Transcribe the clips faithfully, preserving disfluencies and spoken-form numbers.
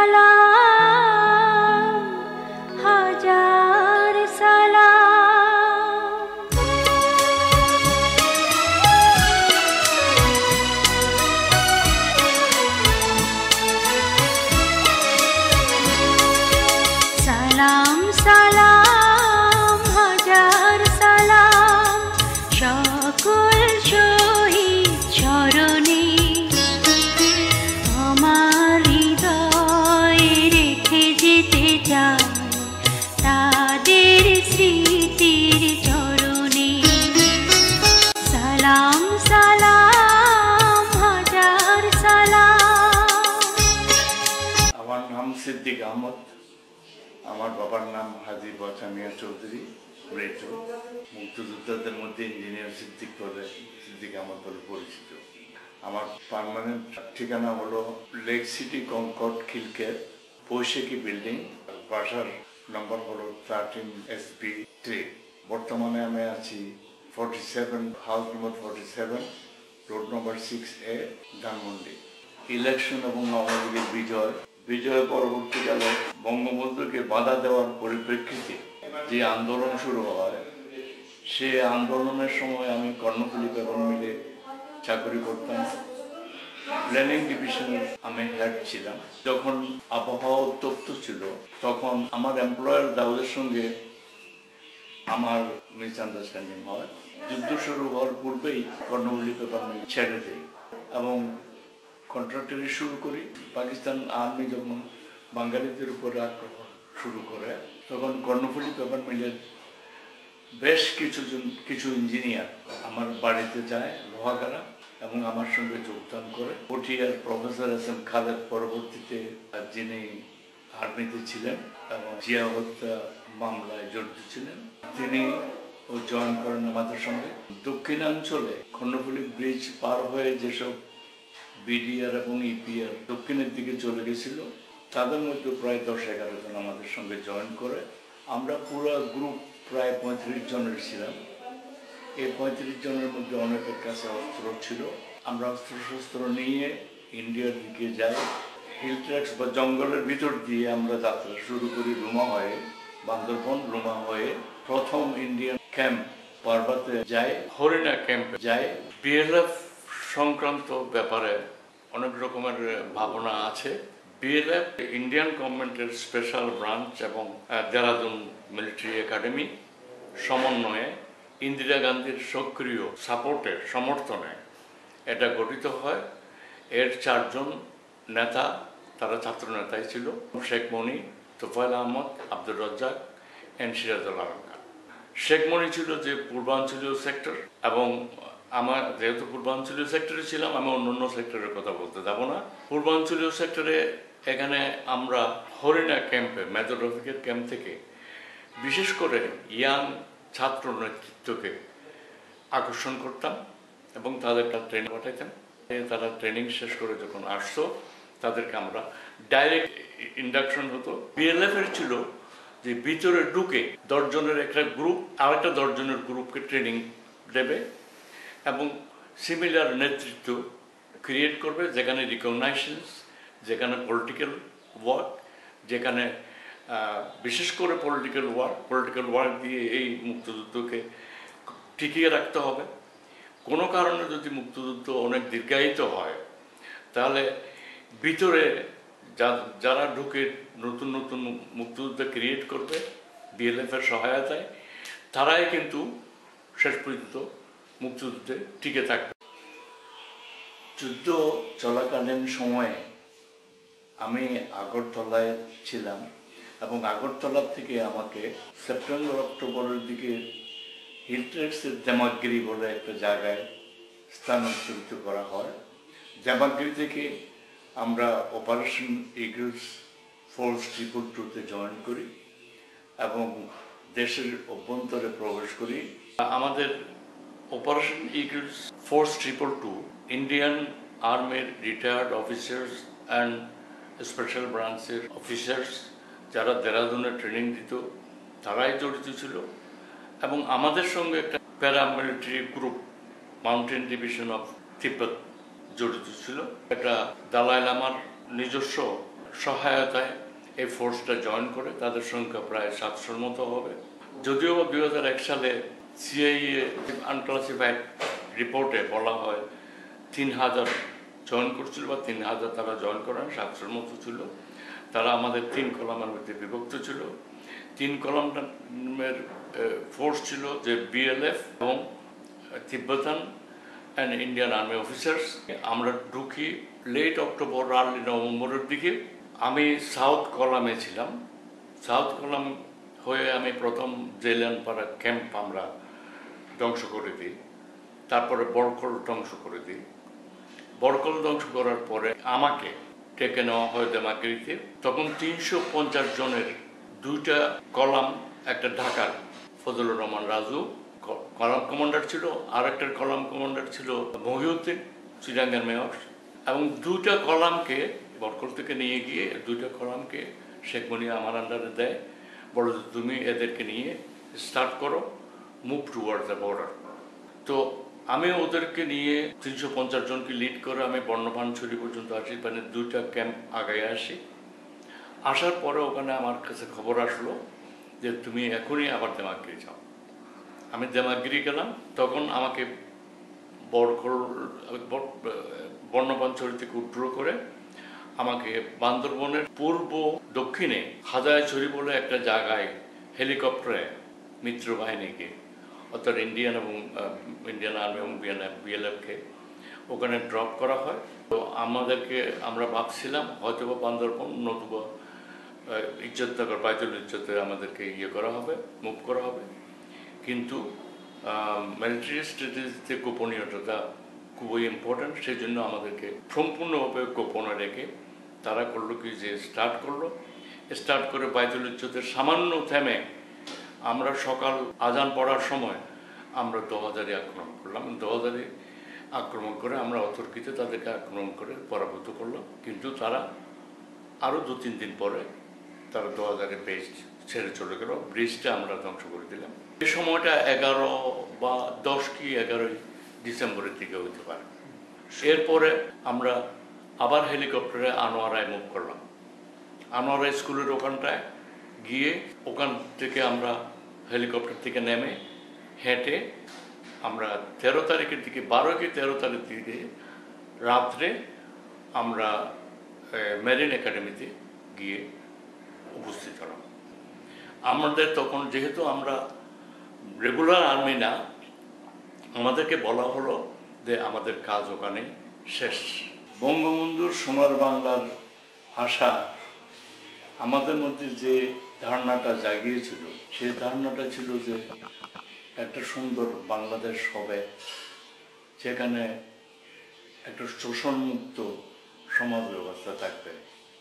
সালাম হাজার সালাম সালাম সালাম হাজার সালাম সকল শহীদ চরণে আমার হৃদয়ে রেখে যেতে চাই তাদের স্মৃতির চরণে সালাম সালাম হাজার সালাম। আমার নাম সিদ্দিক আহমদ, আমার বাবার নাম হাজী বচা মিয়া চৌধুরী মৃত। মুক্তিযোদ্ধাদের মধ্যে ইঞ্জিনিয়ার সিদ্দিক বলে সিদ্দিক আহমদ বলে পরিচিত। আমার পার্মানেন্ট ঠিকানা হলো লেক সিটি কনকর্ড খিলকের বৈশাখী বিল্ডিং, বাসার নম্বর হলো থার্টিন এস বি থ্রি। বর্তমানে আমি আছি forty seven house number forty seven road number six A Dhanmondi. Election এবং আওয়ামী লীগের বিজয় বিজয় পরবর্তীকালে বঙ্গবন্ধুকে বাধা দেওয়ার পরিপ্রেক্ষিতে যে আন্দোলন শুরু হয়, সে আন্দোলনের সময় আমি কর্ণফুলী পেপার মিলে চাকরি করতাম। প্ল্যানিং ডিভিশনের আমি হেড ছিলাম। যখন আবহাওয়া উত্তপ্ত ছিল তখন আমার এমপ্লয়ার দাউদের সঙ্গে আমার মিসআন্ডারস্ট্যান্ডিং হয়। যুদ্ধ শুরু হওয়ার পূর্বেই কর্ণফুলী পেপার মিল ছেড়ে দেয় এবং কন্ট্রাক্টরি শুরু করি। পাকিস্তান আর্মি যখন বাঙালিদের উপরে আক্রমণ শুরু করে তখন কর্ণফুলী পেপার মিলের বেশ কিছুজন কিছু ইঞ্জিনিয়ার আমার বাড়িতে যায় লোহাগাড়া এবং আমার সঙ্গে যোগদান করে। পটিয়ার প্রফেসর এস এম খালেদ পরবর্তীতে যিনি আর্মিতে ছিলেন এবং জিয়া হত্যা মামলায় জড়িত ছিলেন, তিনি ও জয়েন করেন আমাদের সঙ্গে। দক্ষিণাঞ্চলে কর্ণফুলী ব্রিজ পার হয়ে যেসব বিডিআর এবং ইপিআর দক্ষিণের দিকে চলে গেছিল, তাদের মধ্যে প্রায় দশ এগারো জন আমাদের সঙ্গে জয়েন করে। আমরা পুরো গ্রুপ প্রায় পঁয়ত্রিশ জনের ছিলাম। এই পঁয়ত্রিশ জনের মধ্যে অনেকের কাছে অস্ত্র ছিল। আমরা অস্ত্র শস্ত্র নিয়ে ইন্ডিয়ার দিকে যাই। হিল ট্র্যাক্স বা জঙ্গলের ভিতর দিয়ে আমরা যাত্রা শুরু করি রুমা হয়ে, বান্দরবন রুমা হয়ে। প্রথম ইন্ডিয়ান ক্যাম্প পার্বতে যাই, হরিণা ক্যাম্পে যাই। বিএলএফ সংক্রান্ত ব্যাপারে অনেক রকমের ভাবনা আছে। বিএলএফ ইন্ডিয়ান গভর্নমেন্টের স্পেশাল ব্রাঞ্চ এবং দেরাদুন মিলিটারি একাডেমি সমন্বয়ে ইন্দিরা গান্ধীর সক্রিয় সাপোর্টে সমর্থনে এটা গঠিত হয়। এর চারজন নেতা, তারা ছাত্র নেতাই ছিল, শেখ মনি, তোফায়েল আহমদ, আব্দুর রাজ্জাক এন্ড সিরাজুল আলম খান। শেখ মনি ছিল যে পূর্বাঞ্চলীয় সেক্টর, এবং আমার যেহেতু পূর্বাঞ্চলীয় সেক্টরে ছিলাম আমি অন্য অন্য সেক্টরের কথা বলতে যাব না। পূর্বাঞ্চলীয় সেক্টরে এখানে আমরা হরিণা ক্যাম্পে মেজর রফিকের ক্যাম্প থেকে বিশেষ করে ইয়াং ছাত্র নেতৃত্বকে আকর্ষণ করতাম এবং তাদেরকে ট্রেনিং পাঠাইতাম। তারা ট্রেনিং শেষ করে যখন আসতো তাদেরকে আমরা ডাইরেক্ট ইন্ডাকশন হতো। বিএলএফ এর ছিল যে ভিতরে ঢুকে দশজনের একটা গ্রুপ আরেকটা দশজনের গ্রুপকে ট্রেনিং দেবে এবং সিমিলার নেতৃত্ব ক্রিয়েট করবে, যেখানে রিকগনাইজেশনস, যেখানে পলিটিক্যাল ওয়ার্ক, যেখানে বিশেষ করে পলিটিক্যাল ওয়ার্ক পলিটিক্যাল ওয়ার্ক দিয়ে এই মুক্তিযুদ্ধকে টিকিয়ে রাখতে হবে। কোনো কারণে যদি মুক্তিযুদ্ধ অনেক দীর্ঘায়িত হয় তাহলে ভিতরে যারা ঢুকে নতুন নতুন মুক্তিযুদ্ধ ক্রিয়েট করবে বিএলএফ এর সহায়তায়, তারাই কিন্তু শেষ পর্যন্ত মুক্তিযুদ্ধে টিকে থাকবে। যুদ্ধ চলাকালীন সময়ে আমি আগরতলায় ছিলাম এবং আগরতলা থেকে আমাকে সেপ্টেম্বর অক্টোবরের দিকে হিলট্রেক্সের জামাগিরি বলে একটা জায়গায় স্থানান্তরিত করা হয়। জামাগিরি থেকে আমরা অপারেশন ইগলস ফোর্স ট্রিপল টুতে জয়েন করি এবং দেশের অভ্যন্তরে প্রবেশ করি। আমাদের operation eagles force triple two Indian আর্মির রিটায়ার্ড অফিসার্স অ্যান্ড স্পেশাল ব্রাঞ্চের অফিসার্স যারা দেরাদুনে ট্রেনিং দিত তারাই জড়িত ছিল এবং আমাদের সঙ্গে একটা paramilitary group mountain division of Tibet জড়িত ছিল। একটা দালাই লামার নিজস্ব সহায়তায় এই ফোর্সটা জয়েন করে, তাদের সংখ্যা প্রায় সাতশোর মতো হবে। যদিও দুই হাজার এক সালে সিআইএ আনক্লাসিফাইড রিপোর্টে বলা হয় তিন হাজার জয়েন করছিল বা তিন হাজার তারা জয়েন করেন, সাতশোর মতো ছিল। তারা আমাদের তিন কলামের মধ্যে বিভক্ত ছিল। তিন কলামের ফোর্স ছিল যে বিএলএফ এবং Tibetan and Indian army officers. আমরা ঢুকি লেট অক্টোবর আর্লি নভেম্বরের দিকে। আমি সাউথ কলামে ছিলাম। সাউথ কলাম হয়ে আমি প্রথম জেলানপাড়া ক্যাম্প আমরা ধ্বংস করে দিই, তারপরে বরকল ধ্বংস করে দিই। বরকল ধ্বংস করার পরে আমাকে ডেকে নেওয়া হয় দেমাগিরিতে। তখন তিনশো পঞ্চাশ জনের দুইটা কলাম, একটা ঢাকার ফজলুর রহমান রাজু কলাম কমান্ডার ছিল, আর একটা কলাম কমান্ডার ছিল মহিউদ্দিন চিরাঙ্গের মেয়র, এবং দুইটা কলামকে বরকল থেকে নিয়ে গিয়ে দুইটা কলামকে শেখ মুনিয়া আমার আন্ডারে দেয়, বলো যে তুমি এদেরকে নিয়ে স্টার্ট করো, মুভ টুয়ার্ড দ্য বর্ডার। তো আমি ওদেরকে নিয়ে তিনশো পঞ্চাশ জনকে লিড করে আমি বর্ণবানছড়ি পর্যন্ত আসি, মানে দুইটা ক্যাম্প আগায় আসি। আসার পরে ওখানে আমার কাছে খবর আসলো যে তুমি এখনই আবার দেমাগিরি যাও। আমি দেমাগিরি গেলাম। তখন আমাকে বরকল বর্ণবানছড়ি থেকে উড্র করে আমাকে বান্দরবনের পূর্ব দক্ষিণে হাজারছড়ি বলে একটা জায়গায় হেলিকপ্টারে মিত্র বাহিনীকে, অর্থাৎ ইন্ডিয়ান এবং ইন্ডিয়ান আর্মি এবং বিএলএফকে ওখানে ড্রপ করা হয়। তো আমাদেরকে, আমরা ভাবছিলাম হয়তো বা বান্দরবন নতুবা ইজ্জতনগর বাইতুল ইজ্জতে আমাদেরকে ইয়ে করা হবে, মুভ করা হবে। কিন্তু মিলিটারি স্ট্র্যাটেজিতে গোপনীয়তা খুবই ইম্পর্ট্যান্ট, সেই জন্য আমাদেরকে সম্পূর্ণভাবে গোপনে রেখে তারা করলো কি যে স্টার্ট করলো। স্টার্ট করে বাইতুল ইজ্জতের সামান্য থেমে আমরা সকাল আজান পড়ার সময় আমরা দোহাজারি আক্রমণ করলাম। দোহাজারি আক্রমণ করে আমরা অতর্কিতে তাদেরকে আক্রমণ করে পরাভূত করলাম। কিন্তু তারা আরও দু তিন দিন পরে তারা দোহাজারি বেস ছেড়ে চলে গেল, ব্রিজটা আমরা ধ্বংস করে দিলাম। এই সময়টা এগারো বা দশ কি এগারোই ডিসেম্বরের দিকে হতে পারে। এরপরে আমরা আবার হেলিকপ্টারে আনোয়ারায় মুভ করলাম। আনোয়ারা স্কুলের ওখানটায় গিয়ে ওখান থেকে আমরা হেলিকপ্টার থেকে নেমে হেঁটে আমরা তেরো তারিখের দিকে, বারো কি তেরো তারিখ দিকে রাত্রে আমরা মেরিন একাডেমিতে গিয়ে উপস্থিত হলাম। আমাদের তখন যেহেতু আমরা রেগুলার আর্মি না, আমাদেরকে বলা হলো যে আমাদের কাজ ওখানে শেষ। বঙ্গবন্ধুর সোনার বাংলার আশা আমাদের মধ্যে যে ধারণাটা জাগিয়েছিল, সেই ধারণাটা ছিল যে একটা সুন্দর বাংলাদেশ হবে, যেখানে একটা শোষণমুক্ত সমাজ ব্যবস্থা থাকবে,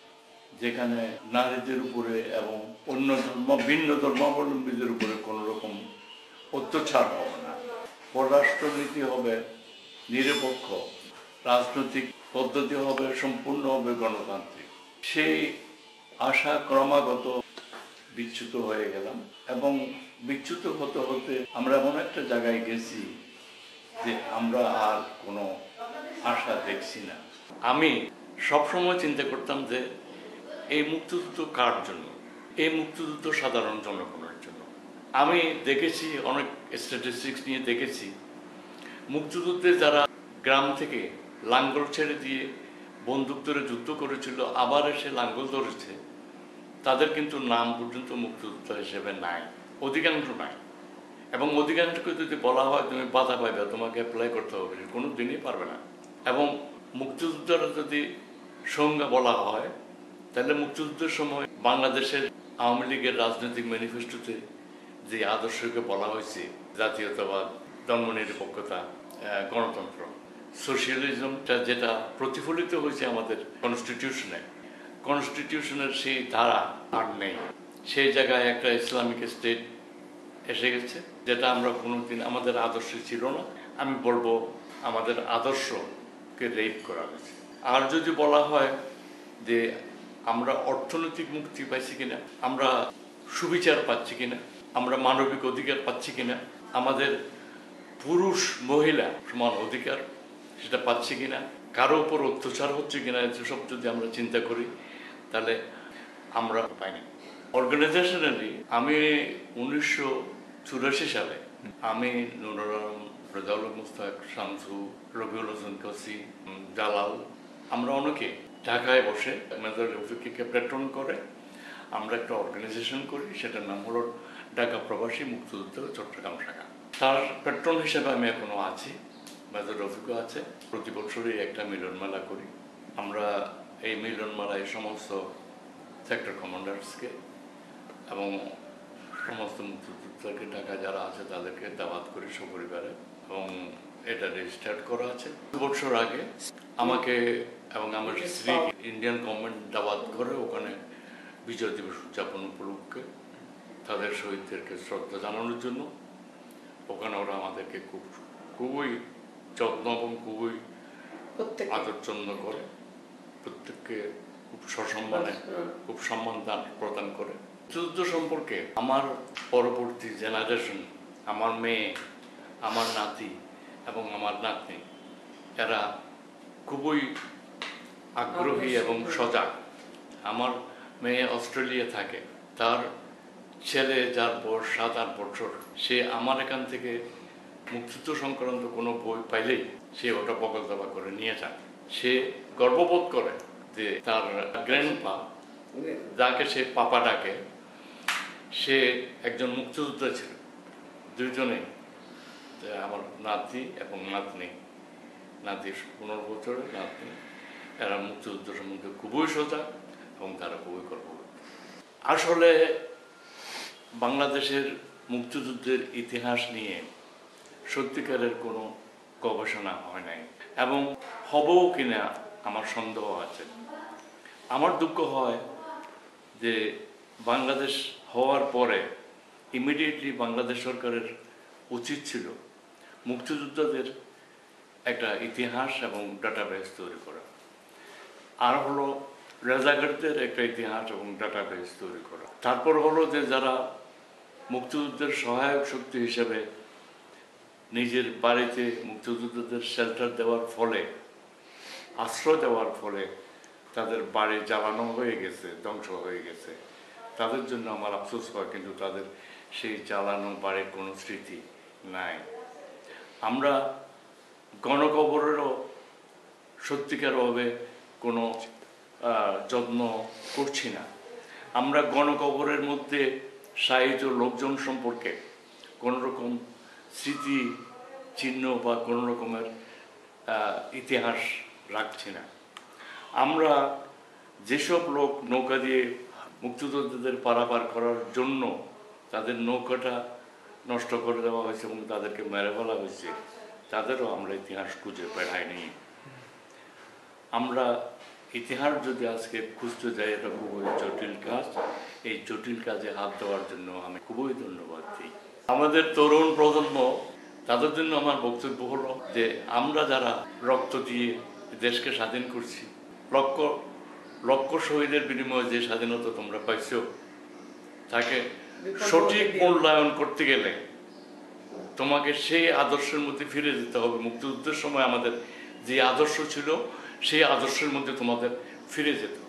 যেখানে নারীদের উপরে এবং অন্য ধর্ম ভিন্ন ধর্মাবলম্বীদের উপরে কোনো রকম অত্যাচার হবে না, পররাষ্ট্রনীতি হবে নিরপেক্ষ, রাজনৈতিক পদ্ধতি হবে সম্পূর্ণ হবে গণতান্ত্রিক। সেই আশা ক্রমাগত বিচ্যুত হয়ে গেলাম এবং বিচ্যুত হতে হতে আমরা এমন একটা জায়গায় গেছি যে আমরা আর কোনো আশা দেখছি না। আমি সবসময় চিন্তা করতাম যে এই মুক্তিযুদ্ধ কার জন্য? এই মুক্তিযুদ্ধ সাধারণ জনগণের জন্য। আমি দেখেছি, অনেক স্ট্যাটিস্টিক্স নিয়ে দেখেছি, মুক্তিযুদ্ধে যারা গ্রাম থেকে লাঙ্গল ছেড়ে দিয়ে বন্দুক ধরে যুদ্ধ করেছিল, আবার এসে লাঙ্গল ধরেছে, তাদের কিন্তু নাম পর্যন্ত মুক্তিযোদ্ধা হিসেবে নাই, অধিকাংশ নাই। এবং অধিকাংশকে যদি বলা হয় তুমি বাধা পাইবে, তোমাকে অ্যাপ্লাই করতে হবে, কোনো দিনই পারবে না। এবং মুক্তিযুদ্ধরা যদি সংজ্ঞা বলা হয়, তাহলে মুক্তিযুদ্ধের সময় বাংলাদেশের আওয়ামী লীগের রাজনৈতিক ম্যানিফেস্টোতে যে আদর্শকে বলা হয়েছে, জাতীয়তাবাদ, ধর্মনিরপেক্ষতা, গণতন্ত্র, সোশিয়ালিজমটা যেটা প্রতিফলিত হয়েছে আমাদের কনস্টিটিউশনে, কনস্টিটিউশনের সেই ধারা আর নেই। সেই জায়গায় একটা ইসলামিক স্টেট এসে গেছে, যেটা আমরা কোনোদিন আমাদের আদর্শে ছিল না। আমি বলবো আমাদের আদর্শকে রেপ করা হয়েছে। আর যদি বলা হয় যে আমরা অর্থনৈতিক মুক্তি পাইছি কিনা, আমরা সুবিচার পাচ্ছি কিনা, আমরা মানবিক অধিকার পাচ্ছি কিনা, আমাদের পুরুষ মহিলা সমান অধিকার সেটা পাচ্ছি কিনা, কারো উপর অত্যাচার হচ্ছে কিনা, এসব যদি আমরা চিন্তা করি, তাহলে আমরা পাইনি। অর্গানাইজেশনালি আমি উনিশশো চুরাশি সালে আমি নুরুল আলম, রেজাউল মুস্তাক, শামসু, রবিউল হোসেন কসি, জালাল, আমরা অনেকে ঢাকায় বসে মেজর রফিককে প্রেটন করে আমরা একটা অর্গানাইজেশন করি, সেটার নাম হলো ঢাকা প্রবাসী মুক্তিযুদ্ধ চট্টগ্রাম শাখা। তার প্যাট্রন হিসেবে আমি এখনো আছি, মেজর রফিকও আছে। প্রতি বছরই একটা মিলন মেলা করি আমরা। এই মিলন মেলায় সমস্ত সেক্টর কমান্ডার্সকে এবং সমস্ত মুক্তিযোদ্ধাকে ঢাকা যারা আছে তাদেরকে দাওয়াত করি সপরিবারে, এবং এটা রেজিস্টার্ড করা আছে। দু বছর আগে আমাকে এবং আমার স্ত্রী ইন্ডিয়ান গভর্নমেন্ট দাওয়াত করে ওখানে বিজয় দিবস উদযাপন উপলক্ষে তাদের শহীদদেরকে শ্রদ্ধা জানানোর জন্য। ওখানে ওরা আমাদেরকে খুব খুবই যত্ন এবং খুবই আদরযত্ন করে, প্রত্যেককে খুব সসম্মানে খুব সম্মান দান প্রদান করে। যুদ্ধ সম্পর্কে আমার পরবর্তী জেনারেশন, আমার মেয়ে, আমার নাতি এবং আমার নাতনি, এরা খুবই আগ্রহী এবং সজাগ। আমার মেয়ে অস্ট্রেলিয়া থাকে, তার ছেলে যার বয়স সাত আট বছর, সে আমার এখান থেকে মুক্তিযুদ্ধ সংক্রান্ত কোনো বই পাইলেই সে ওটা বগল দাবা করে নিয়ে যায়। সে গর্ববোধ করে যে তার গ্র্যান্ডপা, যাকে সে পাপা ডাকে, সে একজন মুক্তিযোদ্ধা ছিল। দুইজনেই, আমার নাতি এবং নাতনি, নাতি পনেরো বছরের, নাতনি, এরা মুক্তিযুদ্ধ সম্বন্ধে খুবই সজাগ এবং তারা খুবই গর্ববোধ। আসলে বাংলাদেশের মুক্তিযুদ্ধের ইতিহাস নিয়ে সত্যিকারের কোনো গবেষণা হয় নাই এবং হবেও কিনা আমার সন্দেহ আছে। আমার দুঃখ হয় যে বাংলাদেশ হওয়ার পরে ইমিডিয়েটলি বাংলাদেশ সরকারের উচিত ছিল মুক্তিযোদ্ধাদের একটা ইতিহাস এবং ডাটাবেস তৈরি করা, আর হলো রাজাকারদের একটা ইতিহাস এবং ডাটাবেস তৈরি করা। তারপর হলো যে যারা মুক্তিযুদ্ধের সহায়ক শক্তি হিসেবে নিজের বাড়িতে মুক্তিযোদ্ধাদের শেল্টার দেওয়ার ফলে, আশ্রয় দেওয়ার ফলে তাদের বাড়ি জ্বালানো হয়ে গেছে, ধ্বংস হয়ে গেছে, তাদের জন্য আমার আফসোস হয়, কিন্তু তাদের সেই জ্বালানো বাড়ির কোনো স্মৃতি নাই। আমরা গণকবরেরও সত্যিকারভাবে কোনো যত্ন করছি না। আমরা গণকবরের মধ্যে শায়িত লোকজন সম্পর্কে কোনো রকম স্মৃতি চিহ্ন বা কোনো রকমের ইতিহাস রাখছি না। আমরা যেসব লোক নৌকা দিয়ে মুক্তিযোদ্ধাদের পারাপার করার জন্য তাদের নৌকাটা নষ্ট করে দেওয়া হয়েছে এবং তাদেরকে মেরে ফেলা হয়েছে, তাদেরও আমরা ইতিহাস খুঁজে পাইনি। আমরা ইতিহাস যদি আজকে খুঁজতে যাই, এটা খুবই জটিল কাজ। এই জটিল কাজে হাত দেওয়ার জন্য আমি খুবই ধন্যবাদ দিই আমাদের তরুণ প্রজন্ম। তাদের জন্য আমার বক্তব্য হলো যে আমরা যারা রক্ত দিয়ে দেশকে স্বাধীন করছি, লক্ষ লক্ষ শহীদের বিনিময়ে যে স্বাধীনতা তোমরা পাইছো, তাকে সঠিক মূল্যায়ন করতে গেলে তোমাকে সেই আদর্শের মধ্যে ফিরে যেতে হবে। মুক্তিযুদ্ধের সময় আমাদের যে আদর্শ ছিল সেই আদর্শের মধ্যে তোমাদের ফিরে যেতে হবে।